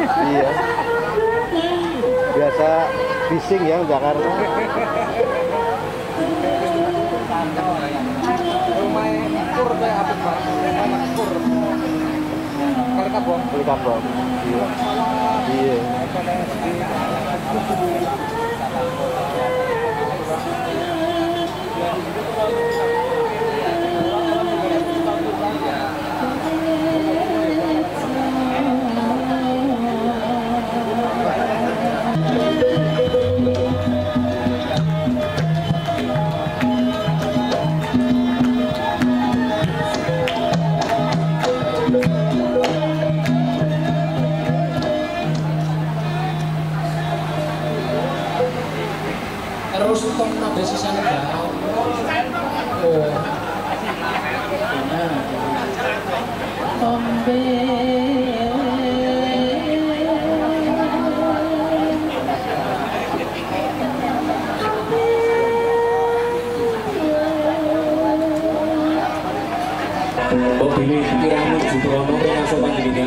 Iya. Biasa bising ya Jakarta. Rumah kur kayak apa Pak? Rumah kur. Kali kabong. Kali kabong. Iya. Iya. Terus untuk nambah sisa negara. Oh. Mobil Kirano Judrono Rengaso Panjenengan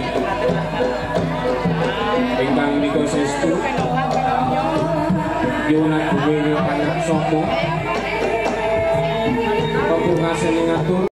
ingkang menika saestu Yuna Bumi Anak Sopo Kebungasan ngatur